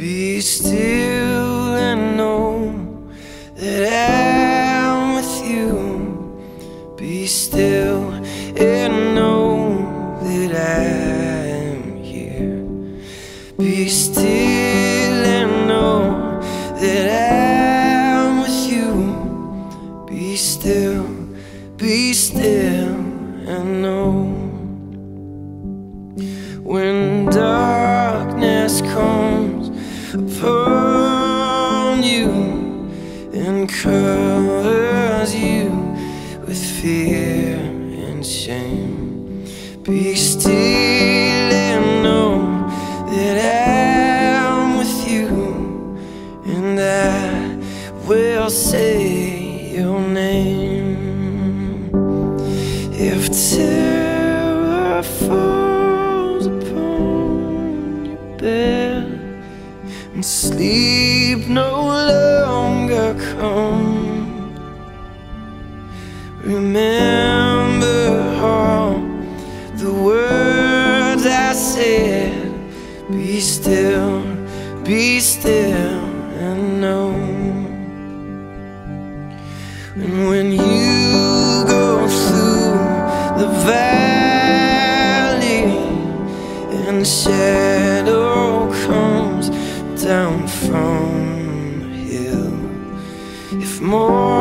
Be still and know that I'm with you. Be still and know that I am here. Be still and know that I'm with you. Be still and know. When darkness comes upon you and covers you with fear and shame, be still and know that I'm with you, and I will say your name. If terror falls upon your bed and sleep no longer comes, remember all the words I said. Be still and know. And when you go through the valley and shadow comes down from the hill, if more